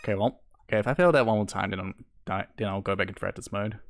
Okay, well, okay, if I fail that one more time, then I'll go back into practice mode.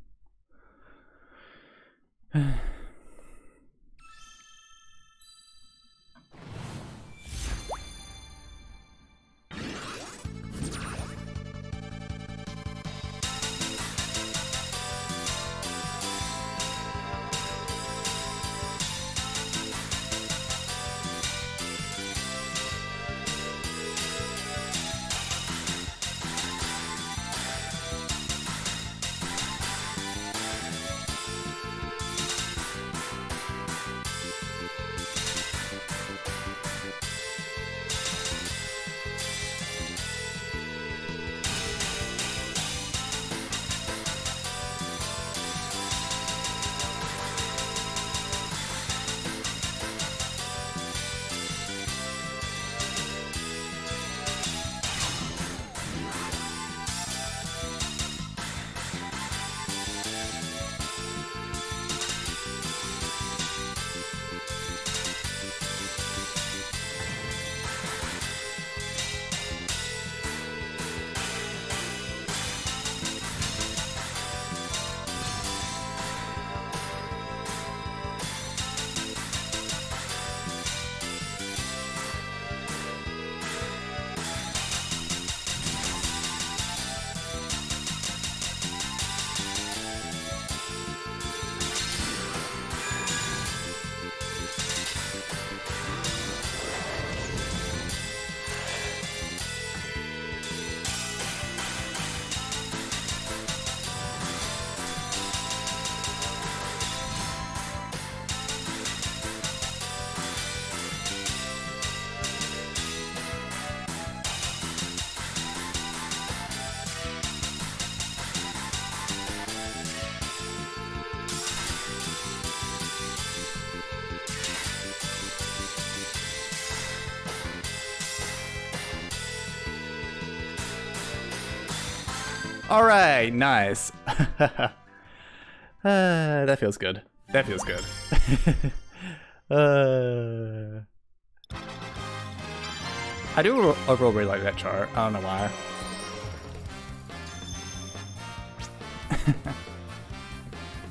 All right, nice. That feels good. That feels good. I do overall really like that chart. I don't know why.